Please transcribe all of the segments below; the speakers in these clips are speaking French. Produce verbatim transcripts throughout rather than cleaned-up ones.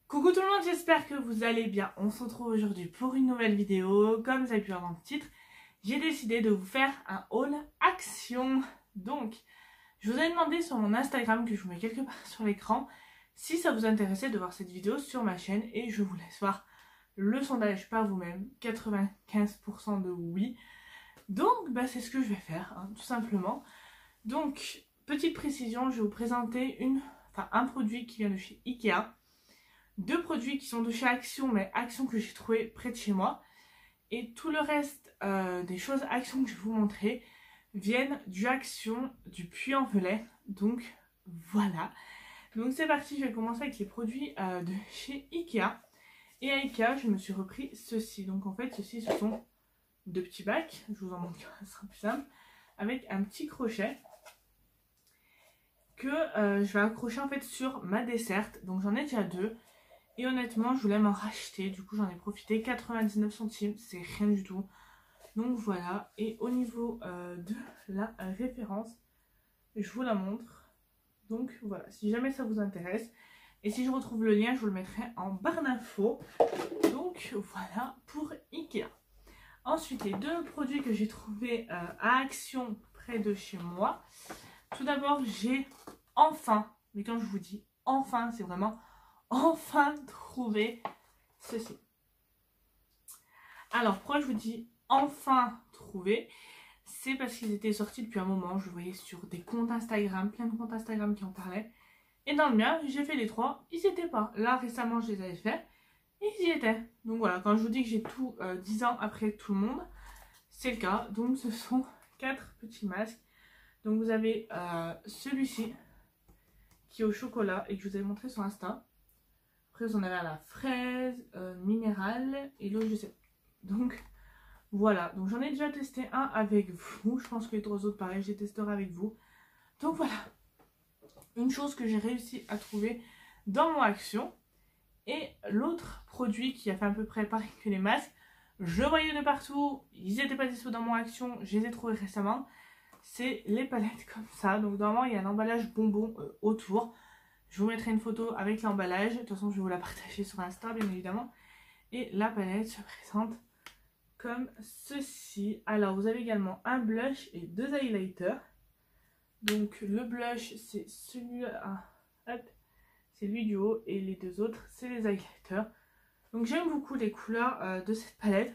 Coucou tout le monde, j'espère que vous allez bien. On se retrouve aujourd'hui pour une nouvelle vidéo. Comme vous avez pu voir dans le titre, j'ai décidé de vous faire un haul action. Donc, je vous ai demandé sur mon Instagram, que je vous mets quelque part sur l'écran, si ça vous intéressait de voir cette vidéo sur ma chaîne. Et je vous laisse voir le sondage par vous-même. quatre-vingt-quinze pour cent de oui. Donc, bah, c'est ce que je vais faire, hein, tout simplement. Donc, petite précision, je vais vous présenter une, enfin, un produit qui vient de chez Ikea. Deux produits qui sont de chez Action, mais Action que j'ai trouvé près de chez moi. Et tout le reste euh, des choses Action que je vais vous montrer viennent du Action du Puy-en-Velay. Donc voilà. Donc c'est parti, je vais commencer avec les produits euh, de chez Ikea. Et à Ikea, je me suis repris ceci. Donc en fait, ceci, ce sont deux petits bacs. Je vous en montre, ce sera plus simple. Avec un petit crochet que euh, je vais accrocher en fait sur ma desserte. Donc j'en ai déjà deux. Et honnêtement, je voulais m'en racheter. Du coup, j'en ai profité. quatre-vingt-dix-neuf centimes, c'est rien du tout. Donc voilà. Et au niveau euh, de la référence, je vous la montre. Donc voilà, si jamais ça vous intéresse. Et si je retrouve le lien, je vous le mettrai en barre d'infos. Donc voilà pour Ikea. Ensuite, les deux produits que j'ai trouvés euh, à Action près de chez moi. Tout d'abord, j'ai enfin, mais quand je vous dis enfin, c'est vraiment enfin trouvé ceci. Alors, pourquoi je vous dis enfin trouvé? C'est parce qu'ils étaient sortis depuis un moment. Je voyais sur des comptes Instagram, plein de comptes Instagram qui en parlaient. Et dans le mien, j'ai fait les trois, ils n'y étaient pas. Là, récemment, je les avais fait et ils y étaient. Donc voilà, quand je vous dis que j'ai tout euh, dix ans après tout le monde, c'est le cas. Donc ce sont quatre petits masques. Donc vous avez euh, celui-ci qui est au chocolat et que je vous avais montré sur Insta. Après, vous en avez à la fraise, euh, minérale et l'eau, je sais. Donc, voilà. Donc, j'en ai déjà testé un avec vous. Je pense que les trois autres, pareil, je les testerai avec vous. Donc, voilà. Une chose que j'ai réussi à trouver dans mon Action. Et l'autre produit qui a fait à peu près pareil que les masques, je voyais de partout. Ils n'étaient pas dispo dans mon Action. Je les ai trouvés récemment. C'est les palettes comme ça. Donc, normalement, il y a un emballage bonbon euh, autour. Je vous mettrai une photo avec l'emballage. De toute façon, je vais vous la partager sur Insta, bien évidemment. Et la palette se présente comme ceci. Alors, vous avez également un blush et deux highlighters. Donc, le blush, c'est celui-là. Hop, c'est lui du haut. Et les deux autres, c'est les highlighters. Donc, j'aime beaucoup les couleurs euh, de cette palette.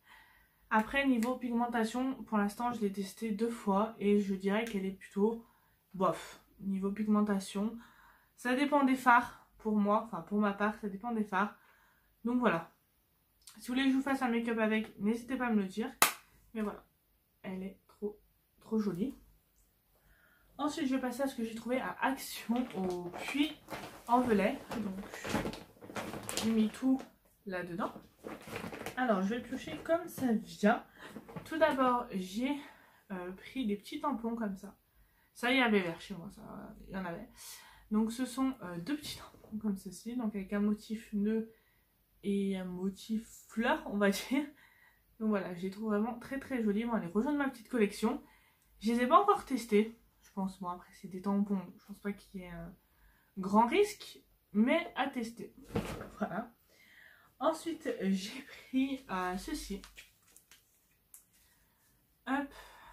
Après, niveau pigmentation, pour l'instant, je l'ai testé deux fois. Et je dirais qu'elle est plutôt bof. Niveau pigmentation, ça dépend des fards pour moi, enfin pour ma part, ça dépend des fards. Donc voilà. Si vous voulez que je vous fasse un make-up avec, n'hésitez pas à me le dire. Mais voilà, elle est trop, trop jolie. Ensuite, je vais passer à ce que j'ai trouvé à Action au Puy-en-Velay. Donc, j'ai mis tout là-dedans. Alors, je vais le piocher comme ça vient. Tout d'abord, j'ai euh, pris des petits tampons comme ça. Ça, il y avait vers chez moi, ça, il y en avait. Donc ce sont euh, deux petits tampons comme ceci, donc avec un motif nœud et un motif fleur, on va dire. Donc voilà, je les trouve vraiment très très jolies. Bon, allez, rejoindre ma petite collection. Je les ai pas encore testés, je pense. Bon, après c'est des tampons, je pense pas qu'il y ait un grand risque, mais à tester. Voilà. Ensuite, j'ai pris euh, ceci. Hop.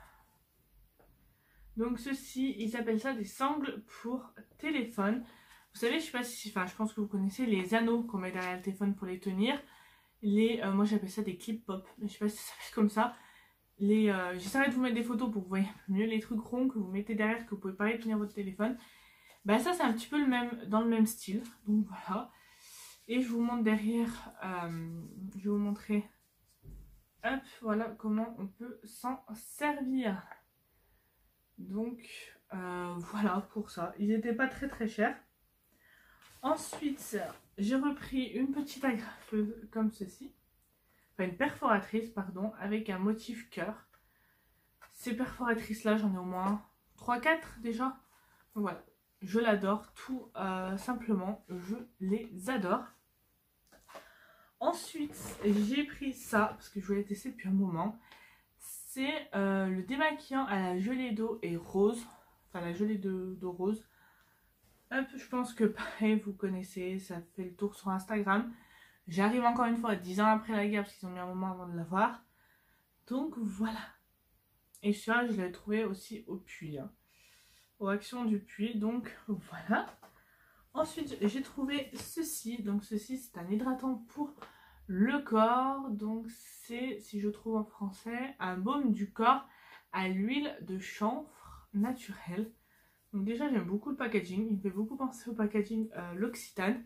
Donc ceci, ils appellent ça des sangles pour téléphone. Vous savez, je sais pas si, enfin je pense que vous connaissez les anneaux qu'on met derrière le téléphone pour les tenir. Les, euh, moi j'appelle ça des clip pop, mais je sais pas si ça s'appelle comme ça. Les, euh, j'essaierai de vous mettre des photos pour que vous voyez mieux les trucs ronds que vous mettez derrière, que vous pouvez pareil tenir votre téléphone. Bah ça c'est un petit peu le même, dans le même style, donc voilà. Et je vous montre derrière, euh, je vais vous montrer, hop, voilà comment on peut s'en servir. Donc euh, voilà pour ça, ils n'étaient pas très très chers. Ensuite j'ai repris une petite agrafeuse comme ceci, enfin une perforatrice pardon, avec un motif cœur. Ces perforatrices là j'en ai au moins trois quatre déjà. Donc voilà, je l'adore tout euh, simplement, je les adore. Ensuite j'ai pris ça parce que je voulais tester depuis un moment. C'est euh, le démaquillant à la gelée d'eau et rose. Enfin la gelée d'eau rose. Hop, je pense que pareil, vous connaissez, ça fait le tour sur Instagram. J'arrive encore une fois dix ans après la guerre parce qu'ils ont mis un moment avant de l'avoir. Donc voilà. Et celui-là, je l'avais trouvé aussi au Puy. Hein. Aux Actions du Puy. Donc voilà. Ensuite, j'ai trouvé ceci. Donc ceci, c'est un hydratant pour le corps. Donc c'est, si je trouve en français, un baume du corps à l'huile de chanvre naturelle. Donc déjà, j'aime beaucoup le packaging. Il me fait beaucoup penser au packaging euh, L'Occitane.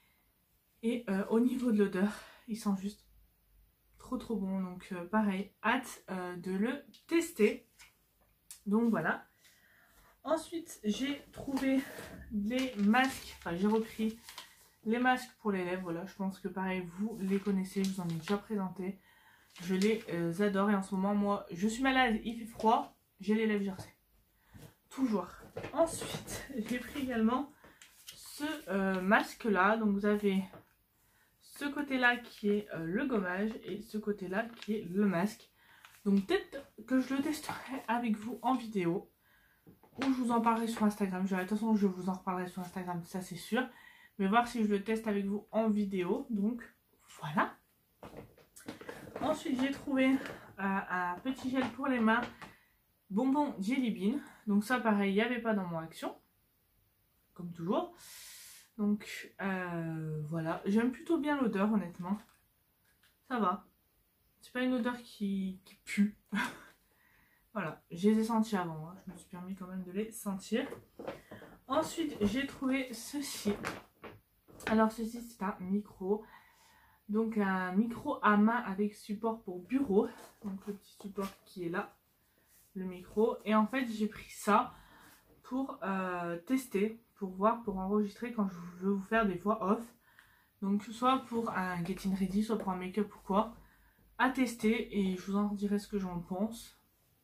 Et euh, au niveau de l'odeur, il sent juste trop trop bon. Donc euh, pareil, hâte euh, de le tester. Donc voilà. Ensuite, j'ai trouvé les masques. Enfin, j'ai repris les masques pour les lèvres. Voilà, je pense que pareil, vous les connaissez. Je vous en ai déjà présenté. Je les euh, adore. Et en ce moment, moi, je suis malade. Il fait froid. J'ai les lèvres gercées. Toujours. Ensuite, j'ai pris également ce euh, masque-là. Donc vous avez ce côté-là qui est euh, le gommage et ce côté-là qui est le masque. Donc peut-être que je le testerai avec vous en vidéo ou je vous en parlerai sur Instagram. De toute façon, je vous en reparlerai sur Instagram, ça c'est sûr. Mais voir si je le teste avec vous en vidéo. Donc voilà. Ensuite, j'ai trouvé euh, un petit gel pour les mains bonbon Jelly Bean. Donc ça pareil, il n'y avait pas dans mon action. Comme toujours. Donc euh, voilà, j'aime plutôt bien l'odeur honnêtement, ça va, c'est pas une odeur qui, qui pue. Voilà, je les ai sentis avant, hein. Je me suis permis quand même de les sentir. Ensuite j'ai trouvé ceci, alors ceci c'est un micro, donc un micro à main avec support pour bureau, donc le petit support qui est là, le micro, et en fait j'ai pris ça pour euh, tester, pour voir, pour enregistrer quand je veux vous faire des voix off. Donc soit pour un getting ready, soit pour un make-up ou quoi. À tester et je vous en dirai ce que j'en pense.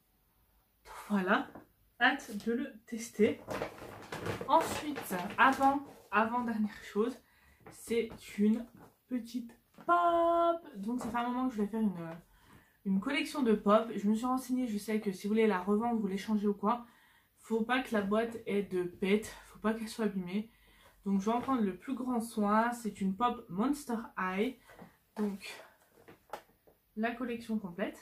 Voilà, hâte de le tester. Ensuite, avant, avant dernière chose, c'est une petite pop. Donc ça fait un moment que je voulais faire une, une collection de pop. Je me suis renseignée, je sais que si vous voulez la revendre, vous l'échanger ou quoi, faut pas que la boîte ait de pète, faut pas qu'elle soit abîmée. Donc je vais en prendre le plus grand soin. C'est une pop Monster High. Donc la collection complète.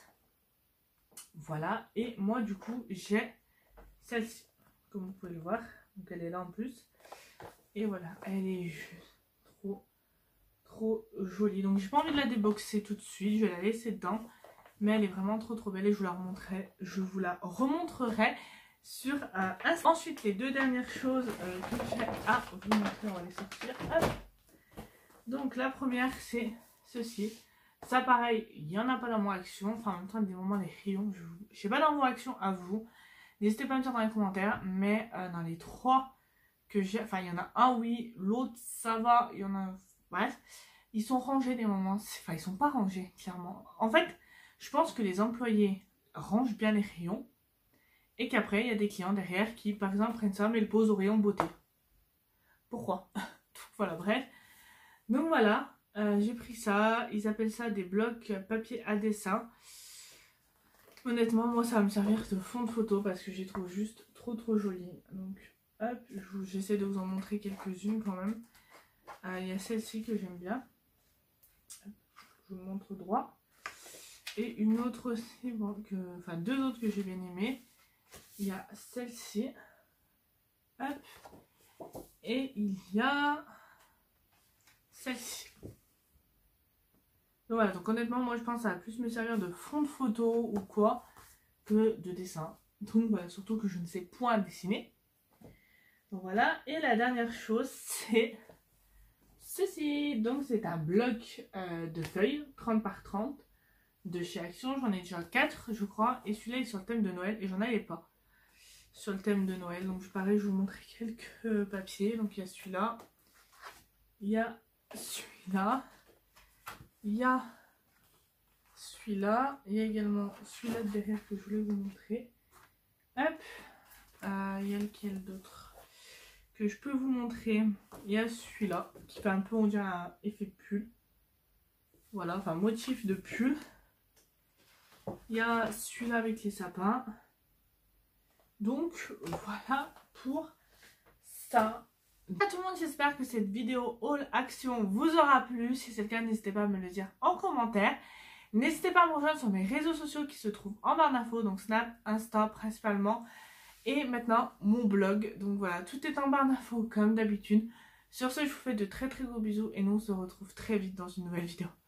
Voilà. Et moi du coup j'ai celle-ci. Comme vous pouvez le voir. Donc elle est là en plus. Et voilà. Elle est juste trop trop jolie. Donc j'ai pas envie de la déboxer tout de suite. Je vais la laisser dedans. Mais elle est vraiment trop trop belle et je vous la remontrerai. Je vous la remontrerai sur un euh, ensuite les deux dernières choses euh, que j'ai à vous montrer, on va les sortir. Hop. Donc la première c'est ceci, ça pareil il n'y en a pas dans mon action, enfin en même temps des moments les rayons, je ne sais pas dans vos actions à vous, n'hésitez pas à me dire dans les commentaires, mais euh, dans les trois que j'ai, enfin il y en a un oui, l'autre ça va, il y en a, bref, ils sont rangés des moments, enfin ils sont pas rangés clairement, en fait je pense que les employés rangent bien les rayons. Et qu'après, il y a des clients derrière qui, par exemple, prennent ça mais le posent au rayon beauté. Pourquoi? Voilà, bref. Donc voilà, euh, j'ai pris ça. Ils appellent ça des blocs papier à dessin. Honnêtement, moi, ça va me servir de fond de photo parce que je les trouve juste trop, trop jolies. Donc, hop, j'essaie de vous en montrer quelques-unes quand même. Euh, il y a celle-ci que j'aime bien. Je vous montre droit. Et une autre aussi, bon, que, enfin deux autres que j'ai bien aimées. Il y a celle-ci, hop, et il y a celle-ci. Donc voilà, donc honnêtement, moi je pense que ça va plus me servir de fond de photo ou quoi que de dessin. Donc voilà, surtout que je ne sais point dessiner. Donc voilà, et la dernière chose, c'est ceci. Donc c'est un bloc euh, de feuilles, trente par trente, de chez Action. J'en ai déjà quatre, je crois, et celui-là est sur le thème de Noël, et j'en avais pas. Sur le thème de Noël, donc pareil je vais vous montrer quelques papiers. Donc il y a celui-là, il y a celui-là, il y a celui-là, il y a également celui-là de derrière que je voulais vous montrer. Hop, euh, il y a lequel d'autre que je peux vous montrer? Il y a celui-là qui fait un peu, on dirait un effet pull, voilà, enfin motif de pull. Il y a celui-là avec les sapins. Donc voilà pour ça. À tout le monde, j'espère que cette vidéo haul action vous aura plu. Si c'est le cas, n'hésitez pas à me le dire en commentaire. N'hésitez pas à me rejoindre sur mes réseaux sociaux qui se trouvent en barre d'infos, donc Snap, Insta principalement. Et maintenant, mon blog. Donc voilà, tout est en barre d'infos comme d'habitude. Sur ce, je vous fais de très très gros bisous et nous on se retrouve très vite dans une nouvelle vidéo.